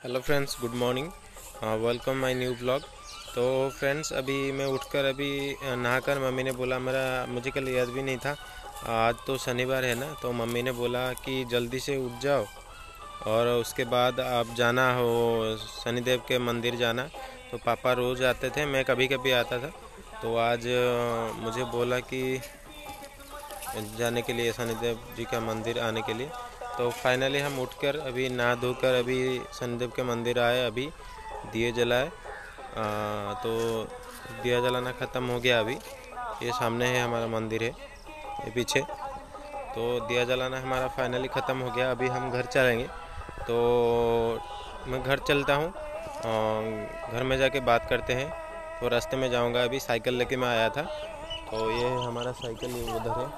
Hello friends, good morning. Welcome my new blog. तो friends, अभी मैं उठकर अभी नहाकर मम्मी ने बोला, मुझे कल याद भी नहीं था, आज तो शनिवार है ना, तो मम्मी ने बोला कि जल्दी से उठ जाओ और उसके बाद आप जाना हो शनिदेव के मंदिर जाना। तो पापा रोज़ आते थे, मैं कभी कभी आता था, तो आज मुझे बोला कि जाने के लिए शनिदेव जी का मंदिर आने के लिए। तो फाइनली हम उठकर अभी नहा धोकर अभी शनिदेव के मंदिर आए, अभी दिए जलाए। तो दिया जलाना ख़त्म हो गया। अभी ये सामने है हमारा मंदिर है, ये पीछे। तो दिया जलाना हमारा फाइनली ख़त्म हो गया। अभी हम घर चलेंगे, तो मैं घर चलता हूँ, घर में जाके बात करते हैं। तो रास्ते में जाऊँगा, अभी साइकिल लेके मैं आया था, तो ये है हमारा साइकिल, ये उधर है,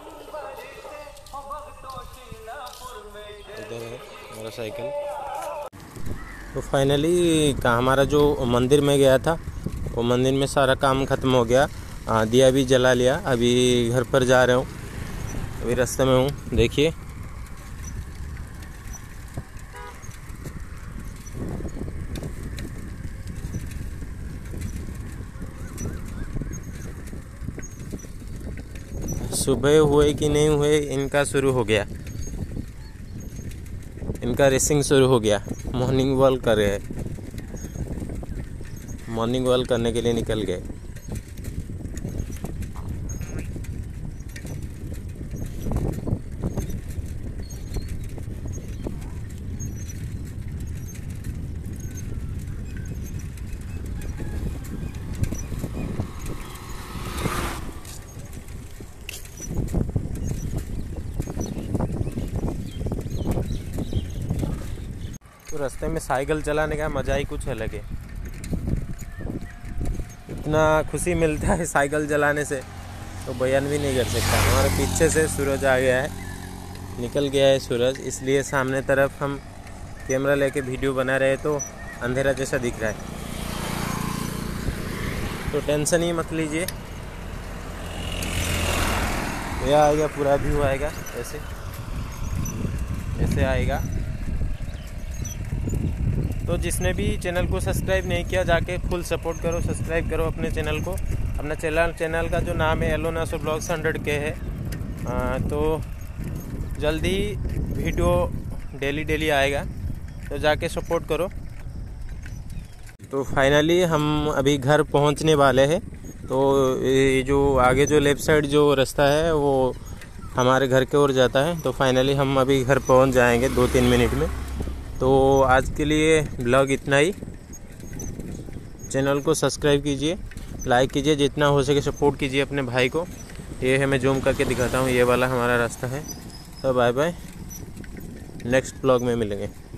इधर है हमारा साइकिल। तो फाइनली हमारा जो मंदिर में गया था, वो मंदिर में सारा काम ख़त्म हो गया। दिया भी जला लिया। अभी घर पर जा रहा हूँ, अभी रास्ते में हूँ, देखिए। सुबह हुए कि नहीं हुए, इनका शुरू हो गया, इनका रेसिंग शुरू हो गया। मॉर्निंग वॉक कर रहे हैं, मॉर्निंग वॉक करने के लिए निकल गए। तो रास्ते में साइकिल चलाने का मज़ा ही कुछ अलग है। इतना खुशी मिलता है साइकिल चलाने से, तो बयान भी नहीं कर सकता। हमारे पीछे से सूरज आ गया है, निकल गया है सूरज, इसलिए सामने तरफ हम कैमरा लेके वीडियो बना रहे, तो अंधेरा जैसा दिख रहा है। तो टेंशन ही मत लीजिए, यह आएगा, पूरा व्यू आएगा, ऐसे ऐसे आएगा। तो जिसने भी चैनल को सब्सक्राइब नहीं किया, जाके फुल सपोर्ट करो, सब्सक्राइब करो अपने चैनल को। अपना चैनल का जो नाम है एलोनासो ब्लॉग्स 100K है। तो जल्दी वीडियो डेली आएगा, तो जाके सपोर्ट करो। तो फाइनली हम अभी घर पहुंचने वाले हैं। तो ये जो आगे जो लेफ़्ट साइड जो रास्ता है, वो हमारे घर की ओर जाता है। तो फाइनली हम अभी घर पहुंच जाएंगे 2-3 मिनट में। तो आज के लिए ब्लॉग इतना ही। चैनल को सब्सक्राइब कीजिए, लाइक कीजिए, जितना हो सके सपोर्ट कीजिए अपने भाई को। ये है, मैं जूम करके दिखाता हूँ, ये वाला हमारा रास्ता है। तो बाय बाय, नेक्स्ट ब्लॉग में मिलेंगे।